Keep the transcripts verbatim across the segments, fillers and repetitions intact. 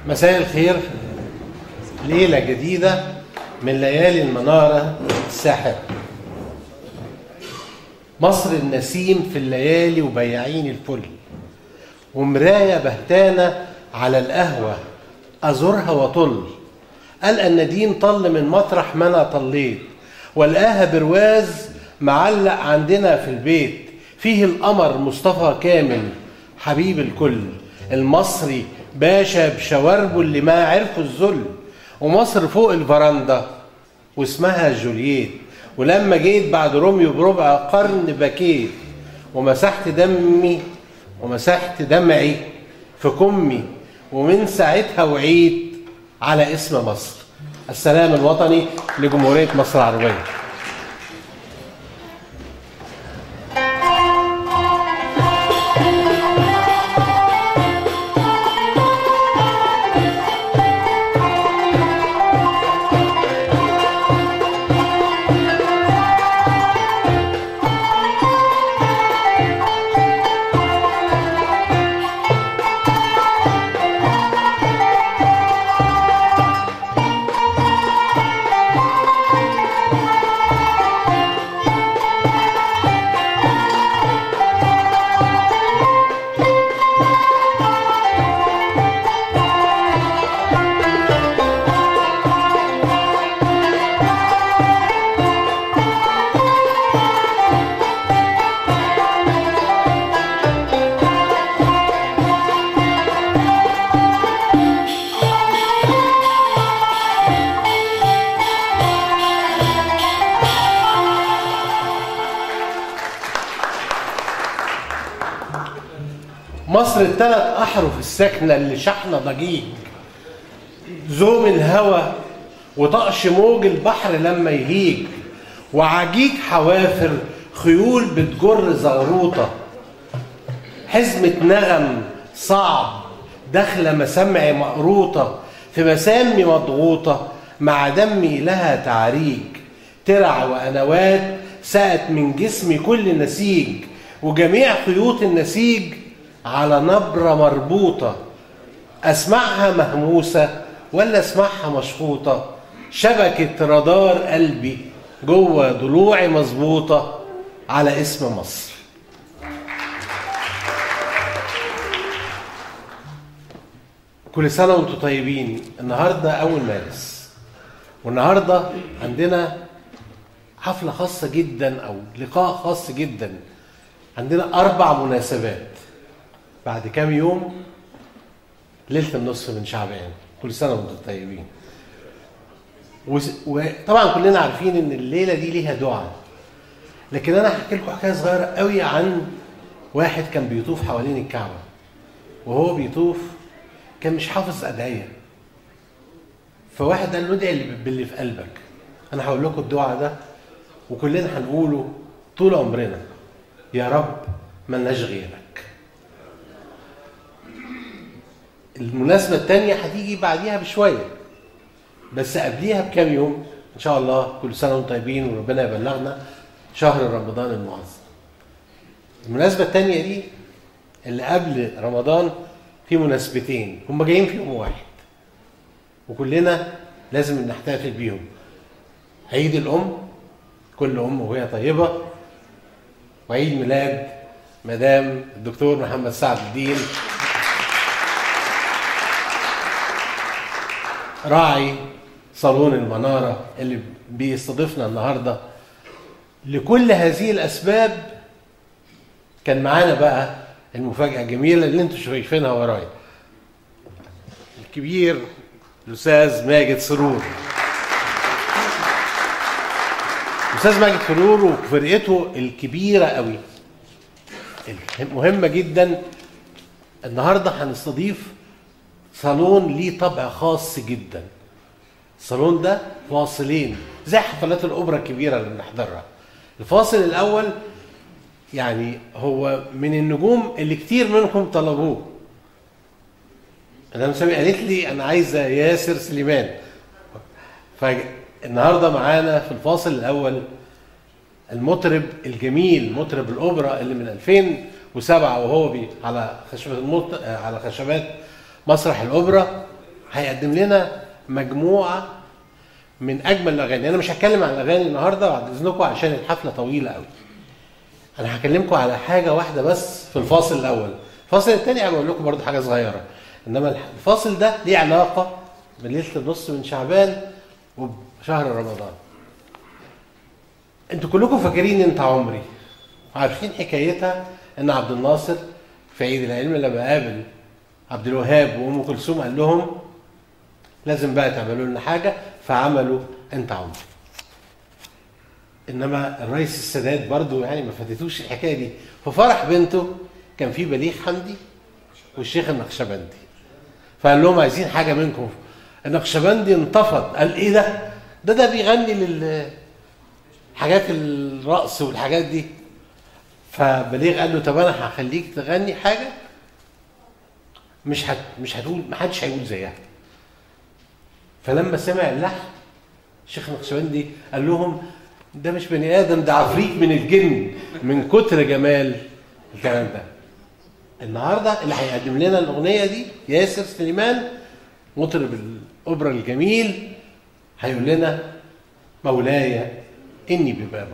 مساء الخير. ليلة جديدة من ليالي المنارة الساحرة. مصر النسيم في الليالي وبياعين الفل، ومراية بهتانة على القهوة أزورها وطل. ألقى النديم طل من مطرح ما أنا طليت، والقاها برواز معلق عندنا في البيت. فيه القمر مصطفى كامل حبيب الكل، المصري باشا بشواربه اللي ما عرفوا الذل. ومصر فوق الفرندا واسمها جولييت، ولما جيت بعد روميو بربع قرن بكيت، ومسحت دمي ومسحت دمعي في كمي، ومن ساعتها وعيت على اسم مصر. السلام الوطني لجمهورية مصر العربية. مصر الثلاث أحرف الساكنة اللي شحنة ضجيج، زوم الهوى وطقش موج البحر لما يهيج، وعجيج حوافر خيول بتجر زغروطة، حزمة نغم صعب داخلة مسامعي مقروطة، في مسامي مضغوطة مع دمي لها تعريج، ترع وأنوات سقت من جسمي كل نسيج، وجميع خيوط النسيج على نبرة مربوطة، أسمعها مهموسة ولا أسمعها مشفوطة، شبكة رادار قلبي جوه ضلوعي مظبوطة على اسم مصر. كل سنة وانتم طيبين. النهاردة أول مارس، والنهاردة عندنا حفلة خاصة جدا أو لقاء خاص جدا. عندنا أربع مناسبات. بعد كام يوم ليلة النصف من شعبان. كل سنة وانتم طيبين. وطبعا كلنا عارفين ان الليلة دي ليها دعاء، لكن انا هحكي لكم حكاية صغيرة قوي عن واحد كان بيطوف حوالين الكعبة، وهو بيطوف كان مش حافظ أدعية، فواحد قال له ادعي باللي في قلبك. انا هقول لكم الدعاء ده وكلنا هنقوله طول عمرنا: يا رب ملناش غيرك. المناسبة التانية هتيجي بعديها بشوية، بس قبليها بكام يوم إن شاء الله. كل سنة وانتم طيبين وربنا يبلغنا شهر رمضان المعظم. المناسبة التانية دي اللي قبل رمضان في مناسبتين هم جايين في يوم واحد، وكلنا لازم نحتفل بيهم: عيد الأم، كل أم وهي طيبة، وعيد ميلاد مدام الدكتور محمد سعد الدين راعي صالون المنارة اللي بيستضيفنا النهاردة. لكل هذه الأسباب كان معانا بقى المفاجأة الجميلة اللي انتوا شايفينها ورايا، الكبير الأستاذ ماجد سرور. الأستاذ ماجد سرور وفرقته الكبيرة قوي مهمة جدا. النهاردة هنستضيف صالون ليه طبع خاص جدا. الصالون ده فاصلين زي حفلات الأوبرا الكبيرة اللي بنحضرها. الفاصل الأول يعني هو من النجوم اللي كتير منكم طلبوه. أنا مسامي قالت لي أنا عايزة ياسر سليمان، فالنهاردة معانا في الفاصل الأول المطرب الجميل، مطرب الأوبرا اللي من ألفين وسبعة وهو بي على خشبات المط... على خشبات مسرح الأوبرا، هيقدم لنا مجموعه من اجمل الاغاني. انا مش هتكلم عن الاغاني النهارده بعد اذنكم عشان الحفله طويله قوي. انا هكلمكم على حاجه واحده بس في الفاصل الاول. الفاصل الثاني هقول لكم برضو حاجه صغيره، انما الفاصل ده ليه علاقه بليله النص من شعبان وبشهر رمضان. انتوا كلكم فاكرين انت عمري، عارفين حكايتها ان عبد الناصر في عيد العلم لما قابل عبد الوهاب وام كلثوم قال لهم لازم بقى تعملوا لنا حاجه، فعملوا انت عمري. انما الرئيس السادات برضو يعني ما فاتتوش الحكايه دي. في فرح بنته كان في بليغ حمدي والشيخ النقشبندي، فقال لهم عايزين حاجه منكم. النقشبندي انتفض قال ايه ده؟ ده ده بيغني لل حاجات الرقص والحاجات دي. فبليغ قال له طب انا هخليك تغني حاجه مش هت... مش هتقول، ما حدش هيقول زيها. فلما سمع اللحن الشيخ النقشبندي قال لهم ده مش بني ادم، ده عفريت من الجن من كتر جمال الكلام ده. النهارده اللي هيقدم لنا الاغنيه دي ياسر سليمان مطرب الاوبرا الجميل، هيقول لنا مولاي اني ببابك.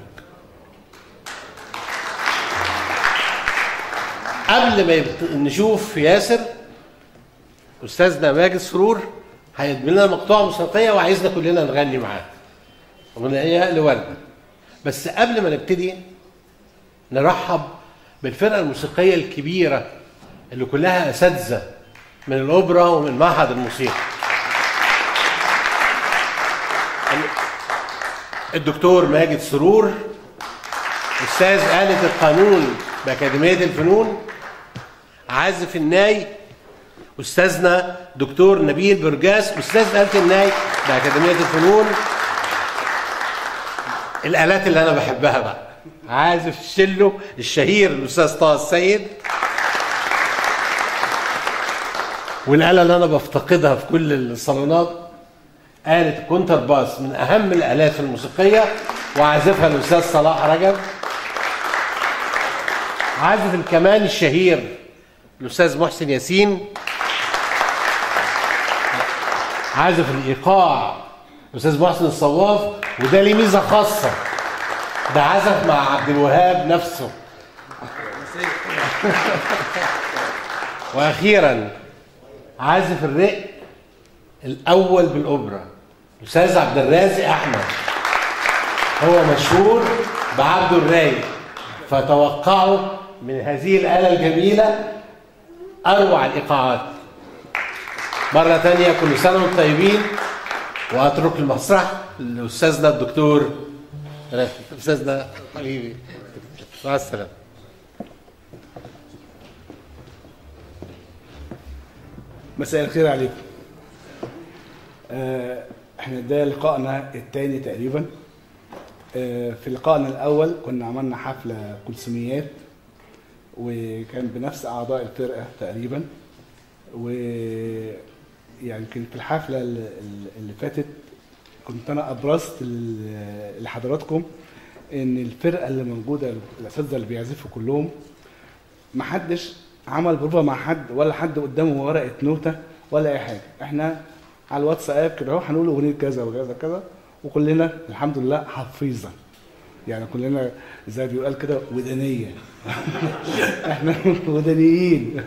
قبل ما يبت... نشوف ياسر، استاذنا ماجد سرور هيقدم لنا مقطوعه موسيقيه وعايزنا كلنا نغني معاه اغنيه لورده. بس قبل ما نبتدي نرحب بالفرقه الموسيقيه الكبيره اللي كلها اساتذه من الاوبرا ومن معهد الموسيقى. الدكتور ماجد سرور استاذ آلة القانون بأكاديمية الفنون، عازف الناي استاذنا دكتور نبيل برجاس استاذ آلة الناي بأكاديمية الفنون. الآلات اللي أنا بحبها بقى عازف الشلو الشهير الأستاذ طه السيد، والآلة اللي أنا بفتقدها في كل الصالونات آلة الكونتر باس، من أهم الآلات الموسيقية وعازفها الأستاذ صلاح رجب. عازف الكمان الشهير الأستاذ محسن ياسين. عازف الإيقاع الأستاذ محسن الصواف، وده ليه ميزة خاصة، ده عزف مع عبد الوهاب نفسه. وأخيرا عازف الرق الأول بالأوبرا الأستاذ عبد الرازق أحمد، هو مشهور بعبده الرايق، فتوقعوا من هذه الآلة الجميلة أروع الإيقاعات. مرة تانية كل سنة وانتم طيبين، وأترك المسرح لأستاذنا الدكتور أستاذنا حبيبي. مع السلامة. مساء الخير عليكم. احنا ده لقائنا الثاني تقريبا. في لقائنا الاول كنا عملنا حفله كلثوميات وكان بنفس اعضاء الفرقه تقريبا، ويعني كان في الحفله اللي فاتت كنت انا ابرزت لحضراتكم ان الفرقه اللي موجوده الاساتذه اللي بيعزفوا كلهم ما حدش عمل بروفه مع حد ولا حد قدامه ورقه نوته ولا اي حاجه. احنا على الواتساب كده اهو هنقول اغنيه كذا وكذا كذا، وكلنا الحمد لله حفيظه، يعني كلنا زي ما بيقال كده ودانيه. احنا ودانيين.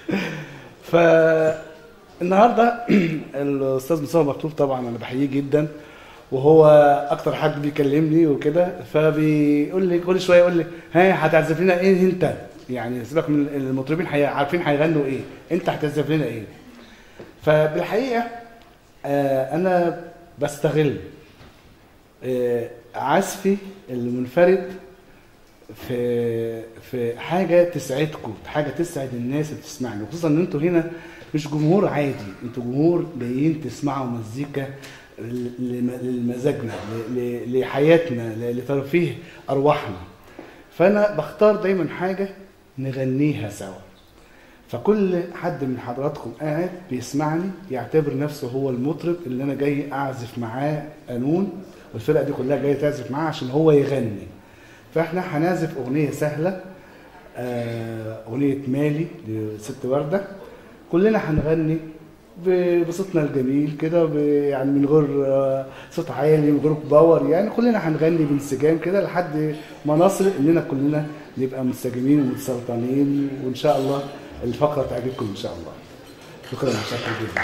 فالنهارده الاستاذ مصطفى مكتوب طبعا انا بحييه جدا، وهو اكتر حد بيكلمني وكده، فبيقول لي كل شويه يقول لي ها هتعزف لنا ايه انت؟ يعني سيبك من المطربين عارفين هيغنوا ايه، انت هتعزف لنا ايه؟ فبالحقيقه آه انا بستغل آه عزفي المنفرد في في حاجه تسعدكم، حاجه تسعد الناس اللي بتسمعني، وخصوصا ان انتوا هنا مش جمهور عادي، انتوا جمهور جايين تسمعوا مزيكا لمزاجنا، لحياتنا، لترفيه ارواحنا. فانا بختار دايما حاجه نغنيها سوا. فكل حد من حضراتكم قاعد بيسمعني يعتبر نفسه هو المطرب اللي انا جاي اعزف معاه قانون، والفرقه دي كلها جايه تعزف معاه عشان هو يغني. فاحنا هنعزف اغنيه سهله، اغنيه مالي لست ورده، كلنا هنغني ب- بصوتنا الجميل كده، ب- يعني من غير آه، صوت عالي، من غير باور، يعني كلنا هنغني بانسجام كده لحد ما نصل اننا كلنا نبقى منسجمين ومتسلطنين، وان شاء الله الفقره تعجبكم ان شاء الله. شكرا، شكرا جدا.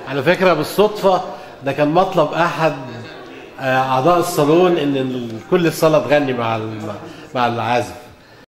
على فكره بالصدفه ده كان مطلب احد اعضاء الصالون ان كل الصلاه تغني مع مع العازف.